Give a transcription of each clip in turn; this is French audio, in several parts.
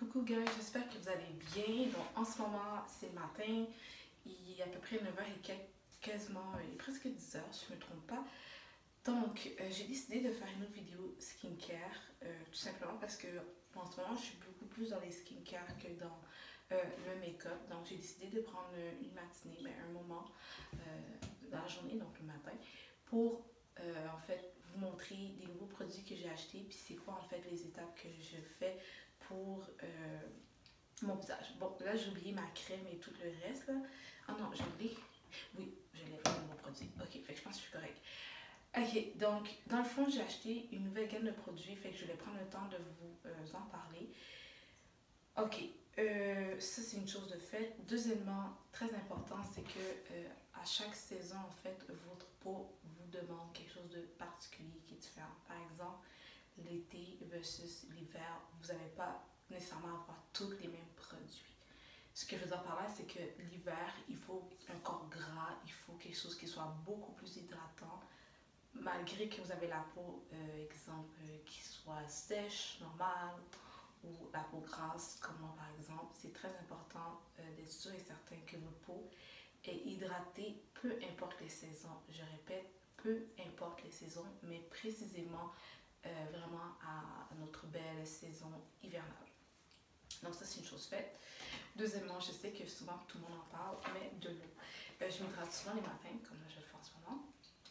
Coucou guys, j'espère que vous allez bien. Donc en ce moment, c'est le matin, il est à peu près 9h et quelques, quasiment, il est presque 10h si je ne me trompe pas. Donc j'ai décidé de faire une autre vidéo skincare, tout simplement parce que en ce moment, je suis beaucoup plus dans les skincare que dans le make-up. Donc j'ai décidé de prendre une matinée, ben, un moment dans la journée, donc le matin, pour en fait vous montrer des nouveaux produits que j'ai achetés, puis c'est quoi en fait les étapes que je fais pour mon visage. Bon, là j'ai oublié ma crème et tout le reste là. Ah non, je l'ai. Oui, je l'ai fait, nouveau produit. Ok, fait que je pense que je suis correcte. Ok, donc dans le fond, j'ai acheté une nouvelle gamme de produits, fait que je vais prendre le temps de vous en parler. Ok, ça c'est une chose de fait. Deuxièmement, très important, c'est que à chaque saison, en fait, votre peau vous demande quelque chose de particulier qui est différent. Par exemple, l'été versus l'hiver, vous n'allez pas nécessairement avoir tous les mêmes produits. Ce que je veux dire par là, c'est que l'hiver, il faut un corps gras, il faut quelque chose qui soit beaucoup plus hydratant, malgré que vous avez la peau, exemple, qui soit sèche, normale, ou la peau grasse, comme moi par exemple. C'est très important d'être sûr et certain que votre peau est hydratée, peu importe les saisons. Je répète, peu importe les saisons, mais précisément vraiment à notre belle saison hivernale. Donc ça, c'est une chose faite. Deuxièmement, je sais que souvent tout le monde en parle, mais de l'eau. Je m'hydrate souvent les matins, comme là je le fais en ce moment.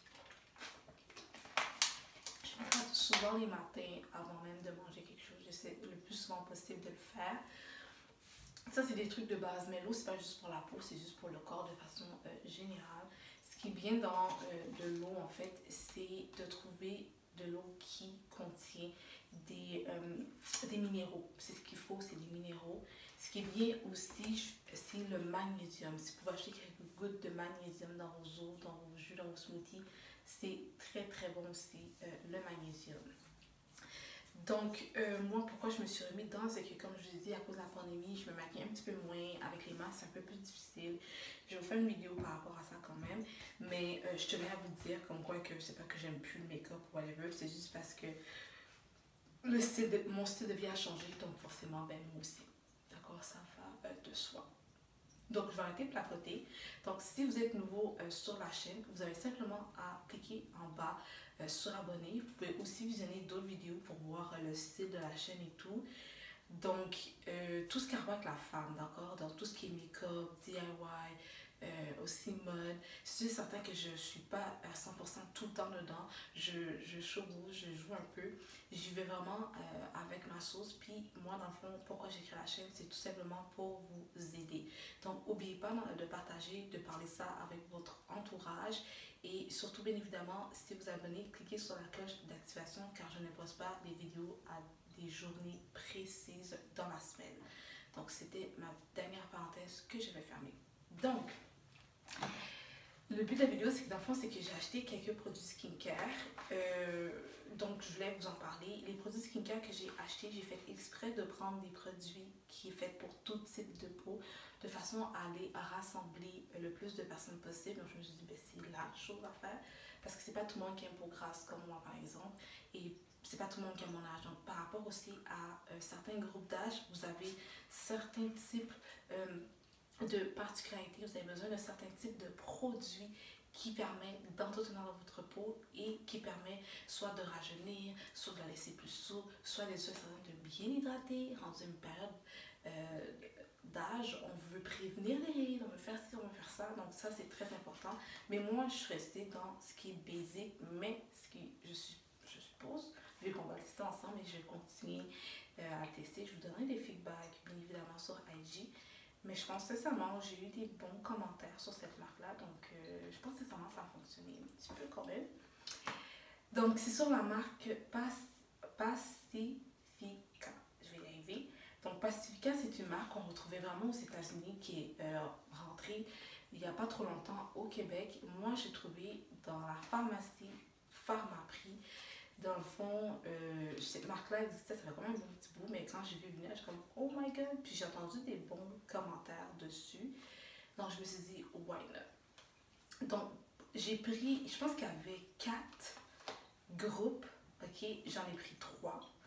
Je m'hydrate souvent les matins avant même de manger quelque chose. J'essaie le plus souvent possible de le faire. Ça, c'est des trucs de base, mais l'eau, c'est pas juste pour la peau, c'est juste pour le corps de façon générale. Ce qui est bien dans de l'eau, en fait, c'est de trouver de l'eau qui contient des minéraux. C'est ce qu'il faut, c'est des minéraux. Ce qui est bien aussi, c'est le magnésium. Si vous pouvez acheter quelques gouttes de magnésium dans vos eaux, dans vos jus, dans vos smoothies, c'est très très bon aussi, le magnésium. Donc, moi, pourquoi je me suis remis dedans, c'est que comme je vous ai dit, à cause de la pandémie, je me maquille un petit peu moins. Avec les masques, c'est un peu plus difficile. Je vais vous faire une vidéo par rapport à ça quand même. Mais je tenais à vous dire comme quoi que c'est pas que j'aime plus le make-up ou whatever. C'est juste parce que mon style de vie a changé. Donc, forcément, ben moi aussi. D'accord, ça va de soi. Donc, je vais arrêter de placoter. Donc, si vous êtes nouveau sur la chaîne, vous avez simplement à cliquer en bas sur abonner. Vous pouvez aussi visionner d'autres vidéos pour voir le style de la chaîne et tout. Donc, tout ce qui a à voir avec la femme, d'accord? Donc, tout ce qui est make-up, DIY, aussi mode. C'est certain que je ne suis pas à 100% tout le temps dedans. Je chevauche, je joue un peu. J'y vais vraiment avec ma sauce. Puis, moi, dans le fond, pourquoi j'ai créé la chaîne, c'est tout simplement pour vous aider. Donc, n'oubliez pas de partager, de parler ça avec votre entourage. Et surtout, bien évidemment, si vous abonnez, cliquez sur la cloche d'activation car je ne poste pas des vidéos à des journées précises dans la semaine. Donc, c'était ma dernière parenthèse que je vais fermer. Donc, le but de la vidéo, c'est que dans le fond, c'est que j'ai acheté quelques produits skincare. Donc, je voulais vous en parler. Les produits skincare que j'ai achetés, j'ai fait exprès de prendre des produits qui sont faits pour tout type de peau, de façon à les rassembler le plus de personnes possible. Donc, je me suis dit, ben, c'est la chose à faire. Parce que c'est pas tout le monde qui a une peau grasse comme moi, par exemple. Et c'est pas tout le monde qui a mon âge. Donc, par rapport aussi à certains groupes d'âge, vous avez certains types de particularités, vous avez besoin de certains types de produits qui permettent d'entretenir dans votre peau et qui permet soit de rajeunir, soit de la laisser plus souple, soit de bien hydrater, rendu une période d'âge, on veut prévenir les rides, on veut faire ci, on veut faire ça, donc ça c'est très important. Mais moi je suis restée dans ce qui est basique, mais ce qui, je suppose, vu qu'on va tester ensemble et je vais continuer à tester, je vous donnerai des feedbacks bien évidemment sur IG. Mais je pense sincèrement, j'ai eu des bons commentaires sur cette marque-là, donc je pense sincèrement que ça a fonctionné un petit peu quand même. Donc c'est sur la marque Pacifica, je vais y arriver. Donc Pacifica, c'est une marque qu'on retrouvait vraiment aux États-Unis qui est rentrée il n'y a pas trop longtemps au Québec. Moi, j'ai trouvé dans la pharmacie Pharmaprix. Dans le fond, cette marque-là existait, ça fait quand même un bon petit bout, mais quand j'ai vu venir, j'étais comme oh my god, puis j'ai entendu des bons commentaires dessus. Donc je me suis dit why not. Donc j'ai pris, je pense qu'il y avait 4 groupes, ok, j'en ai pris 3.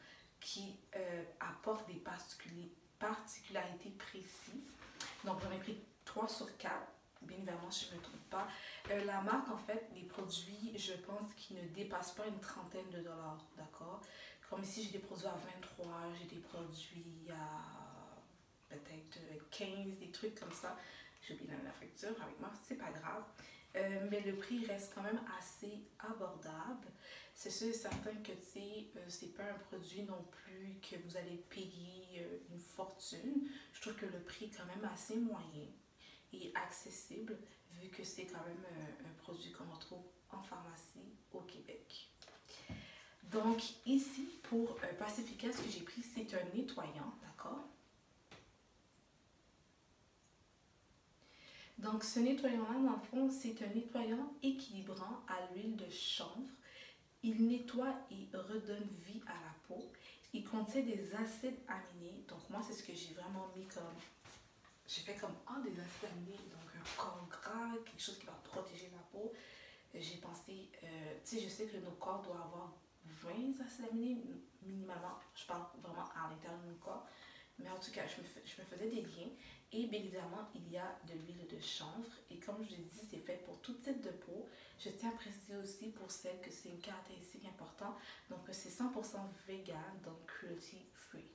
qui apportent des particularités précises. Donc, j'en ai pris 3 sur 4. Bien évidemment, si je ne me trompe pas. La marque, en fait, les produits, je pense qu'ils ne dépassent pas une trentaine de dollars, d'accord? Comme ici, j'ai des produits à 23, j'ai des produits à peut-être 15, des trucs comme ça. J'ai oublié la facture avec moi, c'est pas grave. Mais le prix reste quand même assez abordable. C'est sûr et certain que c'est pas un produit non plus que vous allez payer une fortune. Je trouve que le prix est quand même assez moyen et accessible vu que c'est quand même un produit qu'on retrouve en pharmacie au Québec. Donc ici pour Pacifica, ce que j'ai pris c'est un nettoyant, d'accord? Donc ce nettoyant-là, dans le fond, c'est un nettoyant équilibrant à l'huile de chanvre. Il nettoie et redonne vie à la peau. Il contient des acides aminés. Donc moi, c'est ce que j'ai vraiment mis comme... J'ai fait comme des acides aminés, donc un corps gras, quelque chose qui va protéger la peau. J'ai pensé, tu sais, je sais que nos corps doivent avoir 20 acides aminés minimalement. Je parle vraiment à l'intérieur de mon corps. Mais en tout cas, je me faisais des liens. Et bien évidemment, il y a de l'huile de chanvre. Et comme je l'ai dit, c'est fait pour tout type de peau. Je tiens à préciser aussi pour celles que c'est une caractéristique importante. Donc, c'est 100% vegan, donc cruelty free.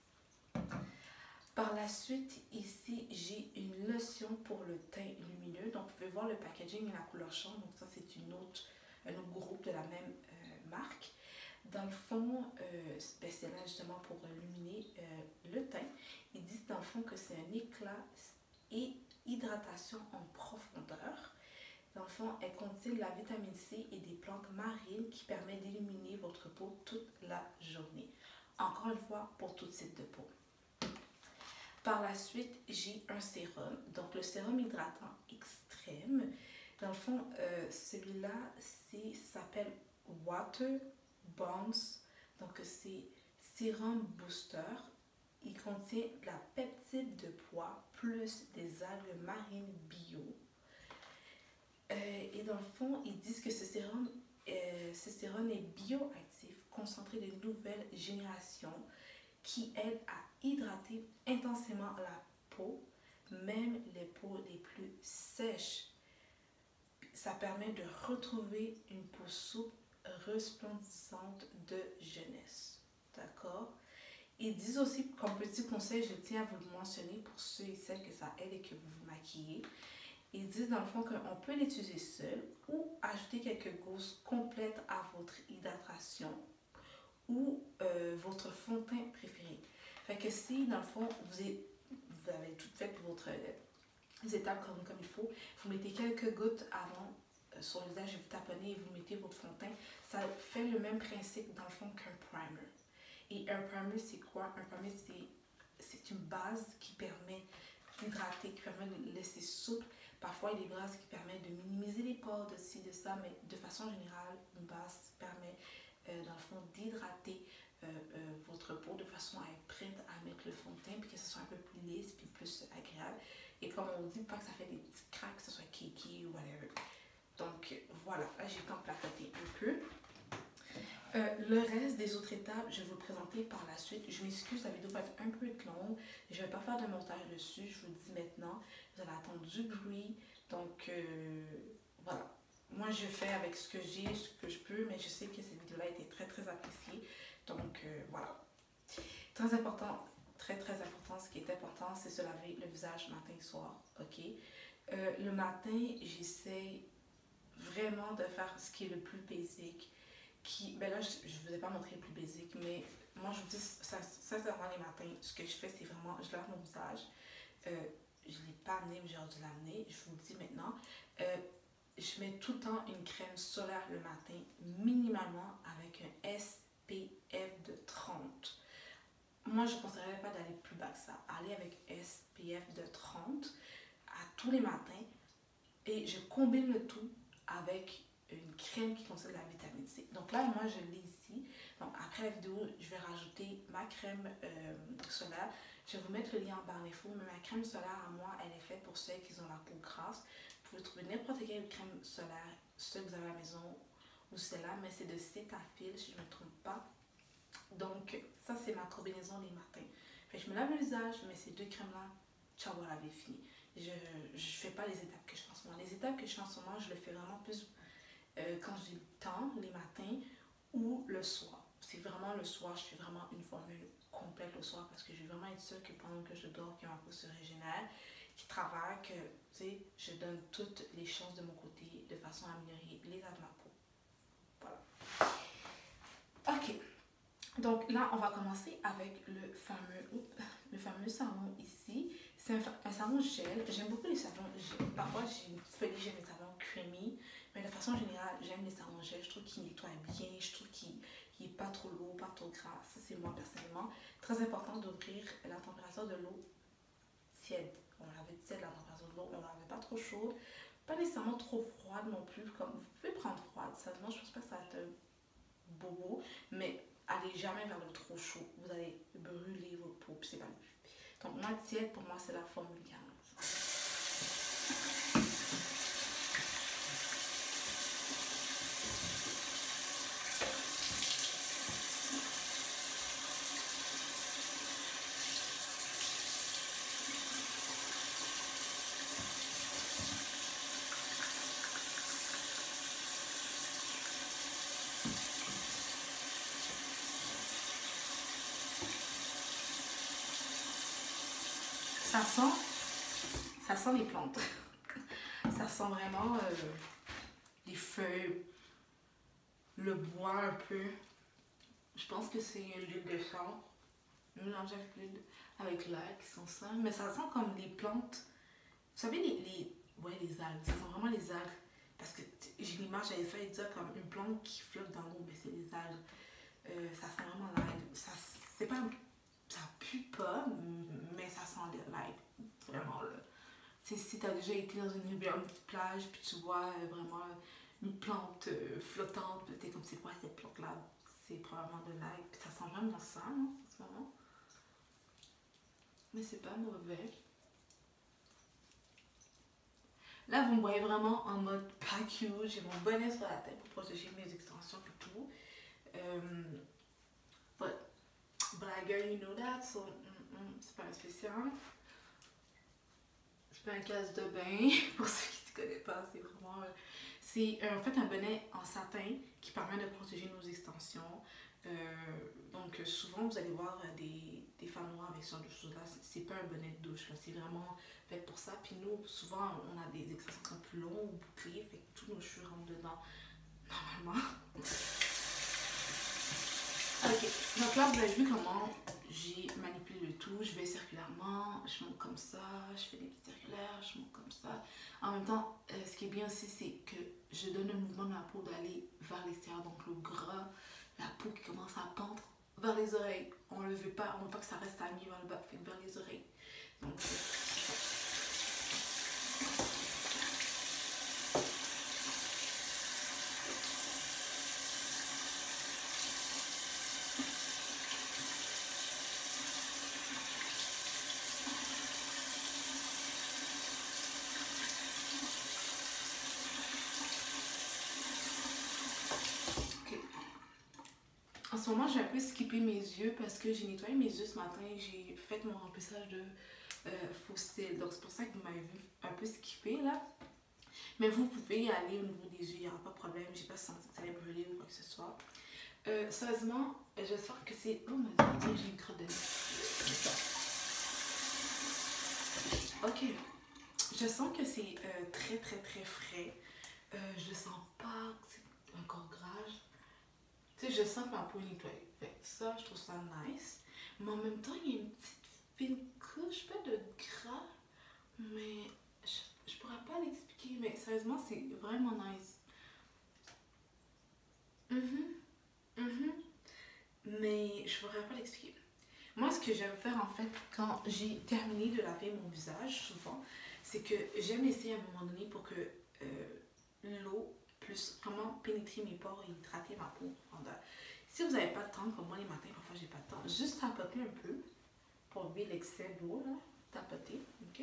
Par la suite, ici, j'ai une lotion pour le teint lumineux. Donc, vous pouvez voir le packaging et la couleur change. Donc, ça, c'est un autre groupe de la même marque. Dans le fond, c'est là justement pour illuminer le teint. Ils disent dans le fond que c'est un éclat et hydratation en profondeur. Dans le fond, elle contient de la vitamine C et des plantes marines qui permettent d'illuminer votre peau toute la journée. Encore une fois, pour tout type de peau. Par la suite, j'ai un sérum. Donc, le sérum hydratant extrême. Dans le fond, celui-là, s'appelle Water Bonds. Donc, c'est sérum booster. Il contient de la peptide de pois plus des algues marines bio. Et dans le fond, ils disent que ce sérum est bioactif, concentré de nouvelle génération qui aide à hydrater intensément la peau, même les peaux les plus sèches. Ça permet de retrouver une peau souple, resplendissante de jeunesse. D'accord? Ils disent aussi, comme petit conseil, je tiens à vous le mentionner pour ceux et celles que ça aide et que vous vous maquillez. Ils disent dans le fond qu'on peut l'utiliser seul ou ajouter quelques gousses complètes à votre hydratation ou votre fond de teint préféré. Fait que si, dans le fond, vous avez tout fait votre étapes comme il faut, vous mettez quelques gouttes avant sur le visage et vous taponnez et vous mettez votre fond de teint. Ça fait le même principe, dans le fond, qu'un primer. Et un primer, c'est quoi? Un primer, c'est une base qui permet d'hydrater, qui permet de laisser souple. Parfois, il y a des bases qui permettent de minimiser les pores de ci, de ça, mais de façon générale, une base permet, dans le fond, d'hydrater votre peau de façon à être prête à mettre le fond de teint, puis que ce soit un peu plus lisse, puis plus agréable. Et comme on dit, pas que ça fait des petits cracks, que ce soit cakey ou whatever. Donc, voilà, là, j'ai comme placoté un peu. Le reste des autres étapes, je vais vous le présenter par la suite. Je m'excuse, la vidéo va être un peu longue. Je ne vais pas faire de montage dessus, je vous le dis maintenant. Vous allez attendre du bruit. Donc, voilà. Moi, je fais avec ce que j'ai, ce que je peux, mais je sais que cette vidéo-là a été très, très appréciée. Donc, voilà. Très important, très, très important. Ce qui est important, c'est se laver le visage matin et soir. OK? Le matin, j'essaie vraiment de faire ce qui est le plus basique. Ben là, je ne vous ai pas montré le plus basique, mais moi, je vous dis, ça avant les matins, ce que je fais, c'est vraiment, je lave mon visage. Je ne l'ai pas amené, mais j'aurais dû l'amener. Je vous le dis maintenant. Je mets tout le temps une crème solaire le matin, minimalement avec un SPF de 30. Moi, je ne conseillerais pas d'aller plus bas que ça. Aller avec SPF de 30 à tous les matins. Et je combine le tout avec une crème qui contient de la vitamine C. Donc là, moi, je l'ai ici. Donc après la vidéo, je vais rajouter ma crème solaire. Je vais vous mettre le lien en barre d'infos. Mais ma crème solaire, à moi, elle est faite pour ceux qui ont la peau grasse. Vous pouvez trouver n'importe quelle crème solaire, celle que vous avez à la maison ou celle-là. Mais c'est de Cetaphil, si je ne me trompe pas. Donc, ça, c'est ma combinaison les matins. Fait que je me lave le visage, je mets ces 2 crèmes-là, ciao, voilà, j'ai fini. Je ne fais pas les étapes que je fais en ce moment. Les étapes que je fais en ce moment, je le fais vraiment plus quand j'ai le temps, les matins ou le soir. C'est vraiment le soir, je fais vraiment une formule complète le soir parce que je veux vraiment être sûre que pendant que je dors, que ma peau se régénère, qui travaille, que tu sais, je donne toutes les chances de mon côté de façon à améliorer l'état de ma peau. Voilà. Ok. Donc là, on va commencer avec le fameux savon ici. C'est un savon gel. J'aime beaucoup les savons gel. Parfois, j'aime les savons creamy. Mais de façon générale, j'aime les savons gel. Je trouve qu'ils nettoient bien. Je trouve qu'il n'est pas trop lourd, pas trop gras. Ça, c'est moi personnellement. Très important d'ouvrir la température de l'eau tiède. On l'avait tiède la température de l'eau. On l'avait pas trop chaude. Pas nécessairement trop froide non plus. Comme vous pouvez prendre froide. Seulement, je pense pas que ça va être bobo. Mais allez jamais vers le trop chaud. Vous allez brûler votre peau. Puis c'est pas le but. Donc, moi, tiède, pour moi, c'est la formule qui arrive. Ça sent les plantes. Ça sent vraiment les feuilles, le bois un peu. Je pense que c'est l'huile de chanvre mélangée avec l'ail qui sent ça. Mais ça sent comme les plantes. Vous savez, les algues. Ça sent vraiment les algues. Parce que j'ai l'image, j'avais fait dire comme une plante qui flotte dans l'eau, mais c'est les algues. Ça sent vraiment l'ail. C'est pas... Ça pue pas, mais ça sent l'ail. Vraiment là. Si tu as déjà été dans une rivière, une petite plage, puis tu vois vraiment une plante flottante, tu es comme c'est quoi cette plante-là? C'est probablement de l'ail. Puis ça sent vraiment ça, non, en ce moment. Mais c'est pas mauvais. Là, vous me voyez vraiment en mode pas cute. J'ai mon bonnet sur la tête pour protéger mes extensions et tout. But girl, you know that, so c'est pas un spécial. C'est pas un casse de bain, pour ceux qui ne connaissent pas, c'est vraiment... c'est en fait un bonnet en satin qui permet de protéger nos extensions. Donc souvent vous allez voir des femmes noires avec ce genre de choses-là, c'est pas un bonnet de douche, c'est vraiment fait pour ça. Puis nous, souvent on a des extensions plus longues ou bouclées, fait que tous nos cheveux rentrent dedans normalement. Ok, donc là vous avez vu comment j'ai manipulé le tout, je vais circulairement, je monte comme ça, je fais des petits circulaires, je monte comme ça. En même temps, ce qui est bien aussi, c'est que je donne un mouvement de ma peau d'aller vers l'extérieur, donc le gras, la peau qui commence à pendre vers les oreilles. On ne le veut pas, on ne veut pas que ça reste stagné vers le bas, fait vers les oreilles. Donc, en ce moment, j'ai un peu skippé mes yeux parce que j'ai nettoyé mes yeux ce matin. J'ai fait mon remplissage de fossiles. Donc, c'est pour ça que vous m'avez vu un peu skipper là. Mais vous pouvez y aller au niveau des yeux, il n'y aura pas de problème. J'ai pas senti que ça allait brûler ou quoi que ce soit. Sérieusement, j'espère que c'est... Oh mon dieu, j'ai une crotte de nez. Ok. Je sens que c'est très frais. Je sens pas que c'est encore gras. Tu sais, je sens que ma peau est nettoyée. Fait que ça, je trouve ça nice. Mais en même temps, il y a une petite fine couche, pas de gras, mais je pourrais pas l'expliquer. Mais sérieusement, c'est vraiment nice. Mais je pourrais pas l'expliquer. Moi, ce que j'aime faire en fait quand j'ai terminé de laver mon visage, souvent, c'est que j'aime laisser à un moment donné pour que l'eau puisse vraiment pénétrer mes pores et hydrater ma peau. Si vous n'avez pas de temps, comme moi les matins, parfois j'ai pas de temps, juste tapoter un peu pour enlever l'excès d'eau, là. Tapoter, ok?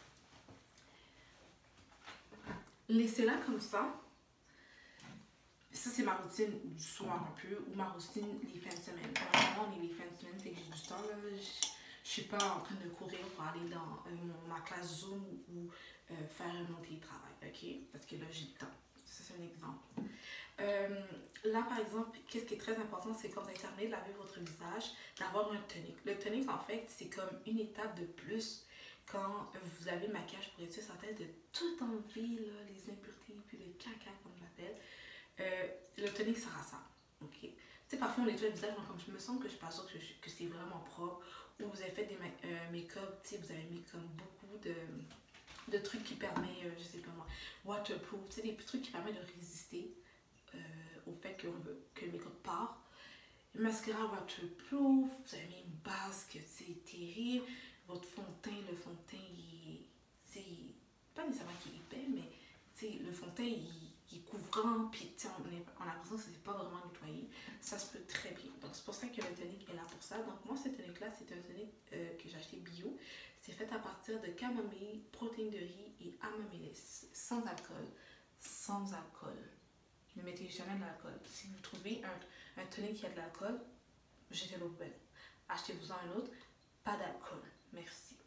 Laissez-la comme ça. ça, c'est ma routine du soir un peu, ou ma routine les fins de semaine. Normalement, on est les fins de semaine, fait que j'ai du temps, là. Je suis pas en train de courir pour aller dans ma classe Zoom ou faire un autre télétravail, ok? Parce que là, j'ai le temps. Ça, c'est un exemple. Là, par exemple, qu'est-ce qui est très important, c'est quand vous avez terminé de laver votre visage, d'avoir un tonic. Le tonic, en fait, c'est comme une étape de plus quand vous avez le maquillage pour réduire sa tête de tout enlever, là, les impuretés, puis le caca, comme je l'appelle. Le tonic sert à ça. Ok. Tu sais, parfois on nettoie le visage, donc comme je me sens que je suis pas sûre que c'est vraiment propre, ou vous avez fait des make-up, tu sais, vous avez mis comme beaucoup de trucs qui permettent, je sais pas moi, waterproof, tu sais, des trucs qui permettent de résister au fait que le make-up part. Le mascara waterproof, vous avez mis une base que c'est terrible, votre fond de teint, le fond de teint, c'est pas nécessairement qu'il est épais, mais le fond de teint, il est couvrant, puis on a l'impression que c'est pas vraiment nettoyé. Ça se peut très bien. Donc, c'est pour ça que le tonic est là pour ça. Donc, moi, ce tonic-là, c'est un tonic que j'ai acheté bio. C'est fait à partir de camomille, protéines de riz et amandelais, sans alcool. Sans alcool. Ne mettez jamais de l'alcool. Si vous trouvez un tonic qui a de l'alcool, jetez-le au poubelle. Achetez-vous un autre, pas d'alcool. Merci.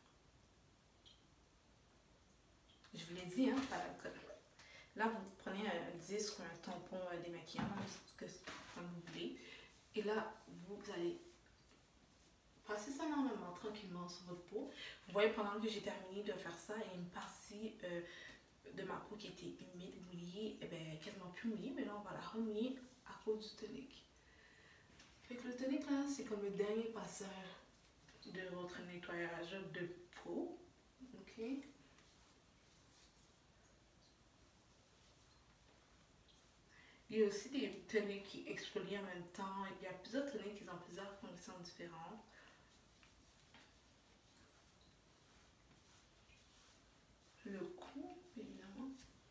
Je vous l'ai dit, hein, pas d'alcool. Là, vous prenez un disque ou un tampon démaquillant, comme vous voulez. Et là, vous allez passer ça normalement, tranquillement sur votre peau. Vous voyez, pendant que j'ai terminé de faire ça, il y a une partie de ma peau qui était humide, mouillée, et bien quasiment plus mouillée, mais là, on va la remouiller à cause du tonic. Fait que le tonic, là, c'est comme le dernier passage de votre nettoyage de peau. Ok? Il y a aussi des toniques qui exfolient en même temps. Il y a plusieurs toniques qui ont plusieurs fonctions différentes. Le cou, évidemment.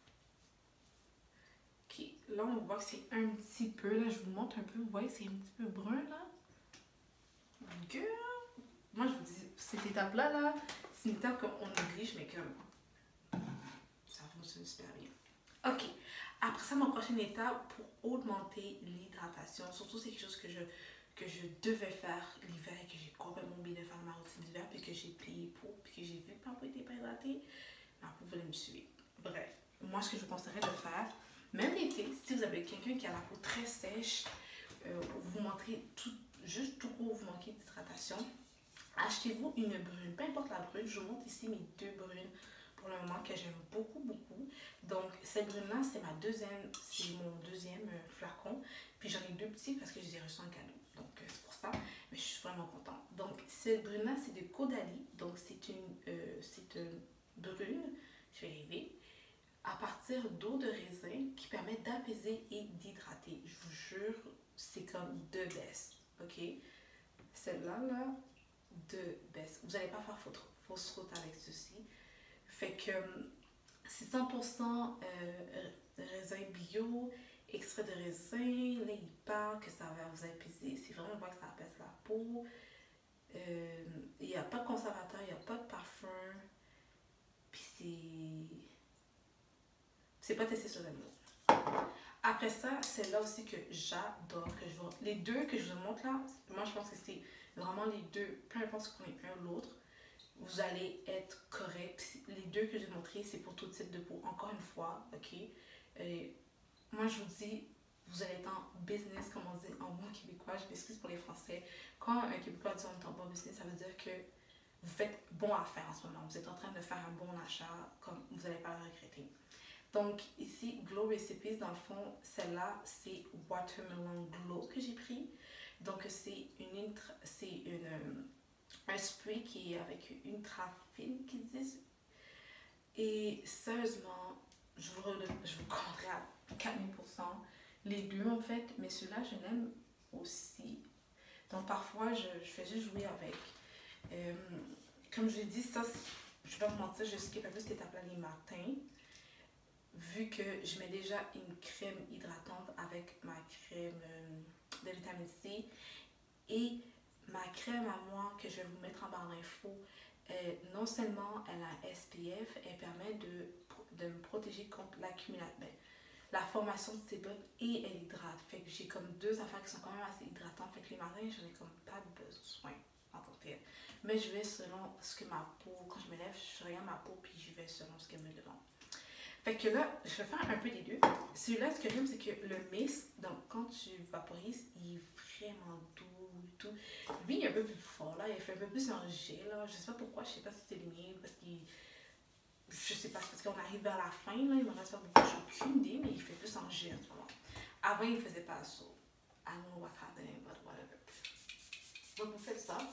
Ok, là on voit que c'est un petit peu, là je vous montre un peu, vous voyez c'est un petit peu brun là. Girl. Moi je vous dis, cette étape là, c'est une étape qu'on néglige mais comme ça fonctionne super bien. Ok, après ça ma prochaine étape pour augmenter l'hydratation, surtout c'est quelque chose que je devais faire l'hiver et que j'ai complètement oublié de faire ma routine d'hiver puis que j'ai payé pour, puis que j'ai vu que ma peau était pas hydratée, ma peau voulait me suivre. Bref, moi ce que je vous conseillerais de faire, même l'été, si vous avez quelqu'un qui a la peau très sèche, vous manquez juste tout court, vous manquez d'hydratation, achetez-vous une brune, peu importe la brune, je vous montre ici mes deux brunes pour le moment que j'aime beaucoup, beaucoup. Donc cette brune-là, c'est mon deuxième flacon, puis j'en ai deux petits parce que je les ai reçus en cadeau. Donc c'est pour ça, mais je suis vraiment contente. Donc cette brune-là, c'est de Caudalie, donc c'est une brune, je vais y arriver, à partir d'eau de raisin qui permet d'apaiser et d'hydrater. Je vous jure, c'est comme de best, ok? Celle-là, là, de best. Vous n'allez pas faire fausse route avec ceci. Fait que c'est 100% raisin bio, extrait de raisin. Là, il parle que ça va vous apaiser. C'est vraiment vrai que ça apaise la peau. Il n'y a pas de conservateur, il n'y a pas de parfum. Puis c'est pas testé sur l'animaux. Après ça, c'est là aussi que j'adore. Les deux que je vous montre là, moi je pense que c'est vraiment les deux, peu importe ce qu'on est un ou l'autre, vous allez être correct. Les deux que j'ai montrés, c'est pour tout type de peau. Encore une fois, ok? Moi je vous dis, vous allez être en business, comme on dit en bon québécois. Je m'excuse pour les Français. Quand un Québécois dit on est en bon business, ça veut dire que vous faites bon affaire en ce moment. Vous êtes en train de faire un bon achat, comme vous n'allez pas le regretter. Donc ici, Glow Recipes, dans le fond, celle-là, c'est Watermelon Glow que j'ai pris. Donc c'est un spray qui est avec une trafine qu'ils disent. Et sérieusement, je vous recommanderais à 4000%. Les deux en fait, mais celui-là, je l'aime aussi. Donc parfois, je fais juste jouer avec. Comme je l'ai dit, ça, je ne vais pas vous mentir, je skip un peu cette étape-là les matins. Vu que je mets déjà une crème hydratante avec ma crème de vitamine C et ma crème à moi que je vais vous mettre en barre d'infos, non seulement elle a SPF, elle permet de me protéger contre la formation de sébum et elle hydrate. Fait que j'ai comme deux affaires qui sont quand même assez hydratantes. Fait que les matins, j'en ai comme pas besoin en tant que tel. Mais je vais selon ce que ma peau, quand je me lève, je regarde ma peau puis je vais selon ce qu'elle me demande. Fait que là, je vais faire un peu des deux. Celui-là, ce que j'aime, c'est que le mist, donc quand tu vaporises, il est vraiment doux et tout. Lui, il est un peu plus fort, là. Il fait un peu plus en gel, là. Je sais pas pourquoi, je sais pas si c'est le mien, parce qu'il... Je sais pas, parce qu'on arrive vers la fin, là. Il me reste pas beaucoup, j'ai aucune idée, mais il fait plus en gel, tu vois. Avant, il faisait pas ça. I don't know what's happening, but whatever. Donc, vous faites ça.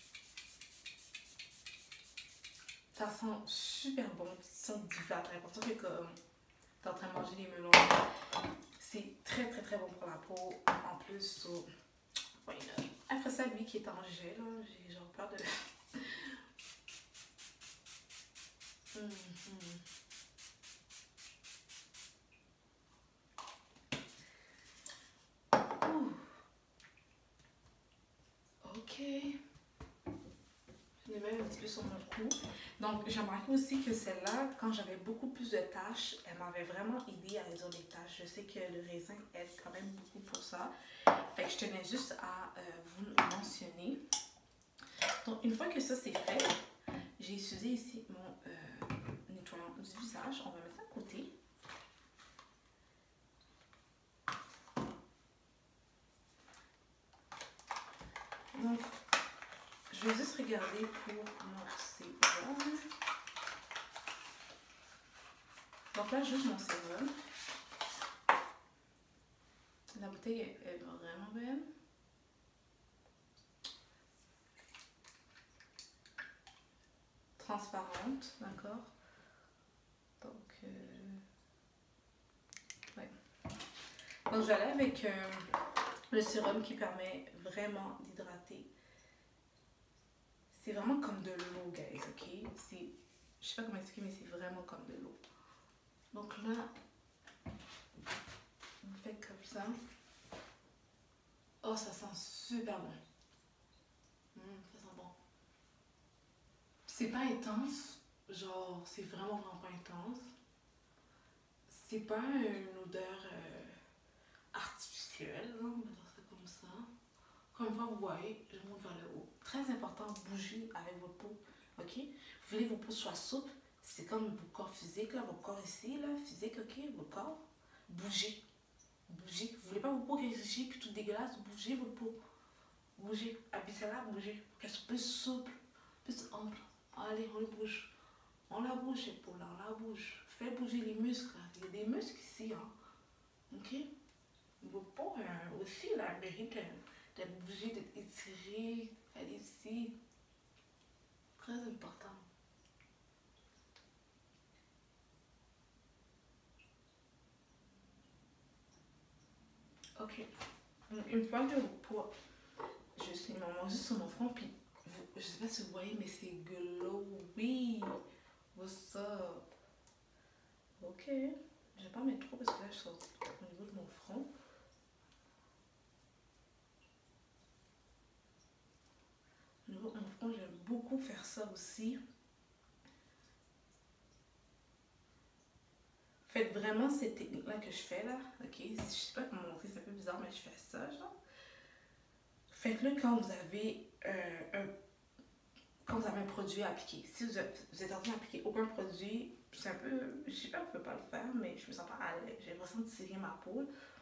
Ça sent super bon, ça sent du vert. J'ai l'impression que comme t'es en train de manger des melons. C'est très très très bon pour la peau. En plus, so, why not? Après ça, lui qui est en gel, j'ai genre peur de... Ok. Je mets même un petit peu sur mon cou. Donc, j'ai remarqué aussi que celle-là, quand j'avais beaucoup plus de taches, elle m'avait vraiment aidé à résoudre les taches. Je sais que le raisin aide quand même beaucoup pour ça. Fait que je tenais juste à vous le mentionner. Donc, une fois que ça c'est fait, j'ai utilisé ici mon nettoyant du visage. On va mettre ça à côté. Donc, je vais juste regarder pour mon sérum. Donc là, juste mon sérum. La bouteille est vraiment belle. Transparente, d'accord? Donc, ouais. Donc, j'allais avec le sérum qui permet vraiment d'hydrater. C'est vraiment comme de l'eau, guys, ok? Je sais pas comment expliquer, mais c'est vraiment comme de l'eau. Donc là, vous faites comme ça. Oh, ça sent super bon. Ça sent bon. C'est pas intense. Genre, c'est vraiment pas intense. C'est pas une odeur artificielle, hein, on va dire ça comme ça. Comme vous voyez, je monte vers le haut. Très important, bouger avec votre peau. Ok? Vous voulez que vos peaux soient souples. C'est comme votre corps physique, là, votre corps ici, là, physique, ok? Votre corps. Bougez. Bougez. Vous voulez pas vos peaux rigide puis tout dégueulasse, bougez votre peau. Bougez. Habitez-la, bougez. Qu'elle soit plus souple, plus ample. Allez, on le bouge. On la bouge, cette peau-là, on la bouge. Faites bouger les muscles. Là. Il y a des muscles ici, hein. Ok? Vos peaux aussi, là, méritent d'être bougées, d'être étirées. Elle est ici. Très important. Ok. Donc, une fois que vos peaux, je suis maman juste sur mon front, puis je sais pas si vous voyez, mais c'est glowy. What's up? Ok. Je vais pas mettre trop parce que là, je suis au niveau de mon front. Au niveau de mon front, j'aime beaucoup faire ça aussi. Faites vraiment cette technique-là que je fais là. Ok. Je sais pas comment montrer, c'est un peu bizarre, mais je fais ça, genre. Faites-le quand vous avez quand vous avez un produit à appliquer. Si vous êtes en train d'appliquer aucun produit, c'est un peu. Je sais pas, je peux pas le faire, mais je me sens pas à l'aise. J'ai l'impression de tirer ma peau.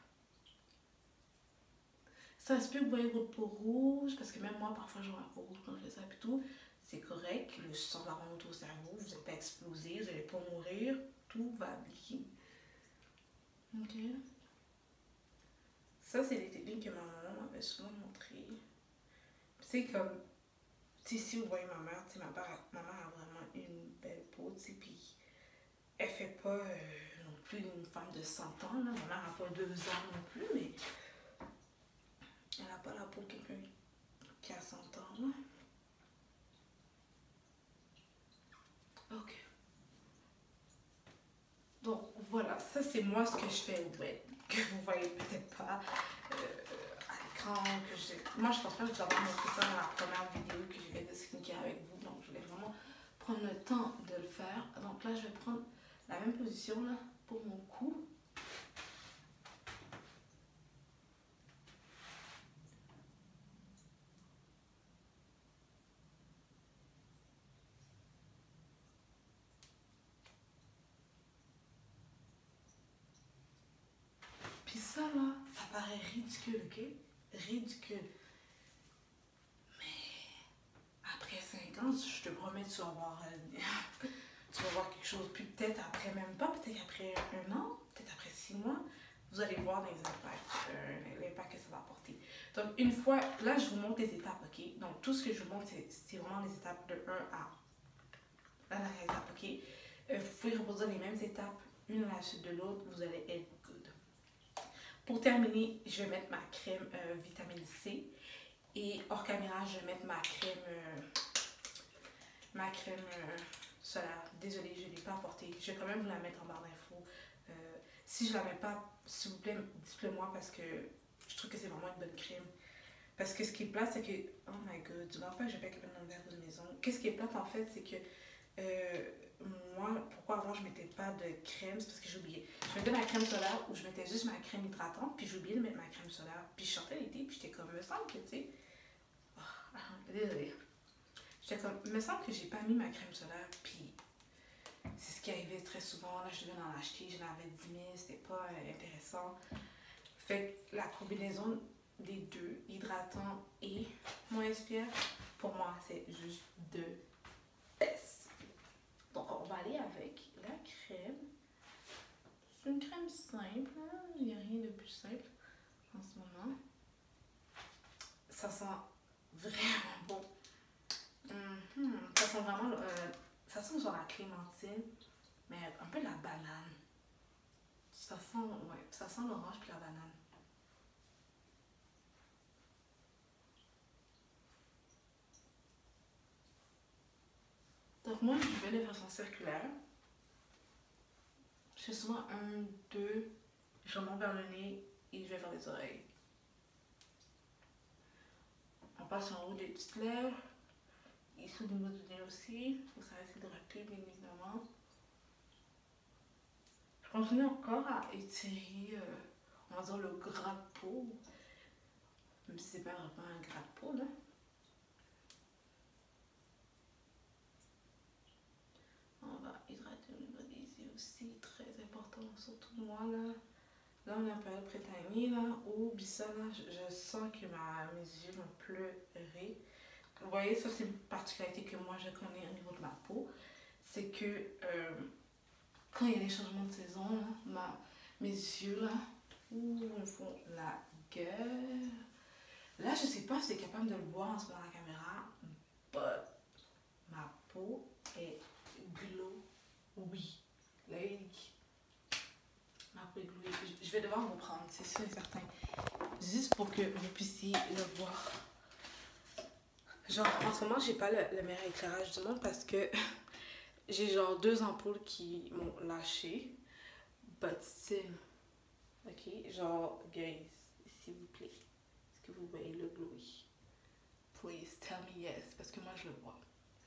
Ça se peut que vous voyez votre peau rouge, parce que même moi, parfois, j'ai ma peau rouge quand je fais ça et tout. C'est correct, le sang va remonter au cerveau, vous n'allez pas exploser, vous n'allez pas mourir, tout va bien. Ok. Ça, c'est des techniques que ma maman m'avait souvent montrées. C'est comme, si vous voyez ma mère, ma mère a vraiment une belle peau, puis elle fait pas non plus une femme de 100 ans, là. Ma mère n'a pas 2 ans non plus, mais elle n'a pas la peau de quelqu'un qui a 100 ans, là. Ok. Donc voilà, ça c'est moi ce que je fais wet, que vous voyez peut-être pas à l'écran. Moi je pense pas que je vais avoir montré ça dans la première vidéo que j'ai fait de skincare avec vous, donc je voulais vraiment prendre le temps de le faire. Donc là je vais prendre la même position là pour mon cou. Puis ça, là, ça paraît ridicule, ok? Ridicule. Après 5 ans, je te promets, tu vas voir, tu vas voir quelque chose. Puis peut-être après, même pas, peut-être après 1 an, peut-être après 6 mois, vous allez voir les impacts, l'impact que ça va apporter. Donc, une fois, là, je vous montre les étapes, ok? Donc, tout ce que je vous montre, c'est vraiment les étapes de 1 à la dernière étape, ok? Vous pouvez reproduire les mêmes étapes, une à la suite de l'autre, vous allez être good. Pour terminer, je vais mettre ma crème vitamine C. Et hors caméra, je vais mettre ma crème solaire. Désolée, je ne l'ai pas apportée. Je vais quand même vous la mettre en barre d'infos. Si je ne la mets pas, s'il vous plaît, dites-le moi parce que je trouve que c'est vraiment une bonne crème. Parce que ce qui est plate, c'est que... Oh my god, tu vois pas, je vais pas capable d'enlever à cause de maison. Qu'est-ce qui est plate en fait, c'est que... moi, pourquoi avant je mettais pas de crème, c'est parce que j'oubliais. Je mettais ma crème solaire ou je mettais juste ma crème hydratante, puis j'oubliais de mettre ma crème solaire. Puis je sortais l'été, puis j'étais comme, me semble que, tu sais... désolée. J'étais comme, me semble que j'ai pas mis ma crème solaire, puis c'est ce qui arrivait très souvent. Là, je devais en acheter, j'en avais 10 000, c'était pas intéressant. Fait que la combinaison des deux, hydratant et moins SPF, pour moi, c'est juste de best. Donc, on va aller avec la crème. C'est une crème simple, hein? Il n'y a rien de plus simple en ce moment. Ça sent vraiment bon. Ça sent vraiment, ça sent genre la clémentine, mais un peu la banane. Ça sent, ouais, ça sent l'orange puis la banane. Donc moi, je vais de façon circulaire. Je fais souvent 1, 2, je remonte vers le nez et je vais vers les oreilles. On passe en haut des petites lèvres. Ici au niveau du nez aussi, il faut que ça reste hydraté bien évidemment. Je continue encore à étirer, on va dire, le gras de peau. Même si c'est pas vraiment un gras de peau là. On va hydrater au niveau des yeux aussi, très important, surtout moi là. Là on est en période printanier là, oublie ça là, je sens que mes yeux vont pleurer. Vous voyez, ça c'est une particularité que moi je connais au niveau de ma peau. C'est que quand il y a des changements de saison, là, mes yeux là, me font la gueule. Là je sais pas si c'est capable de le voir en ce moment à la caméra, but ma peau est glow. Oui, like, ma peau est glow. Je vais devoir vous prendre, c'est sûr et certain. Juste pour que vous puissiez le voir. Genre, en ce moment, j'ai pas le meilleur éclairage du monde parce que j'ai genre 2 ampoules qui m'ont lâché. But still. Ok, genre, guys, s'il vous plaît, est-ce que vous voyez le glowy? Please tell me yes, parce que moi je le vois.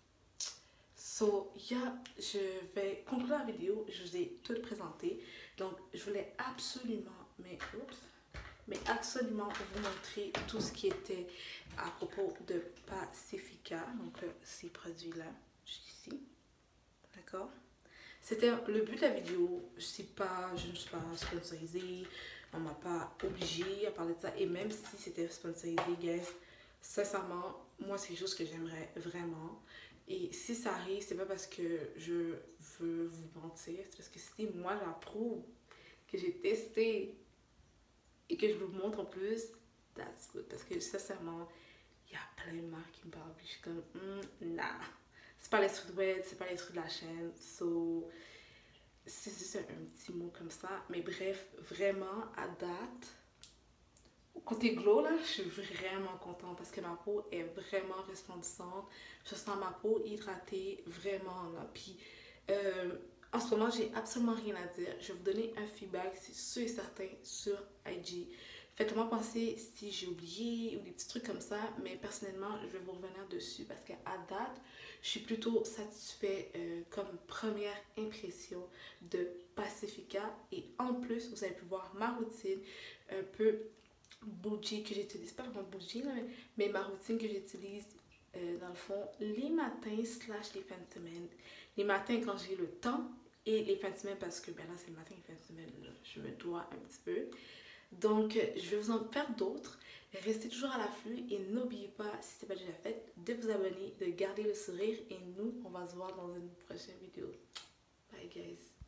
So, yeah, je vais conclure la vidéo. Je vous ai tout présenté. Donc, je voulais absolument, mais absolument vous montrer tout ce qui était à propos de Pacifica. Donc, ces produits-là, juste ici. D'accord? C'était le but de la vidéo. Je ne suis pas sponsorisée. On m'a pas obligée à parler de ça. Et même si c'était sponsorisé, guys, sincèrement, moi, c'est quelque chose que j'aimerais vraiment. Et si ça arrive, c'est pas parce que je veux vous mentir. C'est parce que si moi, j'approuve que j'ai testé et que je vous montre en plus, that's good. Parce que sincèrement, il y a plein de marques qui me parlent. Puis je suis comme, nah. C'est pas l'esprit de Wed, c'est pas l'esprit de la chaîne. So, c'est juste un petit mot comme ça. Mais bref, vraiment, à date, côté glow, là, je suis vraiment contente parce que ma peau est vraiment resplendissante. Je sens ma peau hydratée, vraiment, là. Puis, en ce moment, j'ai absolument rien à dire. Je vais vous donner un feedback, c'est sûr et certain, sur IG. Faites-moi penser si j'ai oublié ou des petits trucs comme ça, mais personnellement, je vais vous revenir dessus parce qu'à date, je suis plutôt satisfaite comme première impression de Pacifica. Et en plus, vous avez pu voir ma routine un peu bougie que j'utilise, pas vraiment bougie, mais ma routine que j'utilise dans le fond les matins slash les fins de semaine. Les matins quand j'ai le temps et les fins de semaine parce que ben là c'est le matin et les fins de semaine, là, je me dois un petit peu. Donc, je vais vous en faire d'autres. Restez toujours à l'afflux et n'oubliez pas, si ce n'est pas déjà fait, de vous abonner, de garder le sourire. Et nous, on va se voir dans une prochaine vidéo. Bye guys.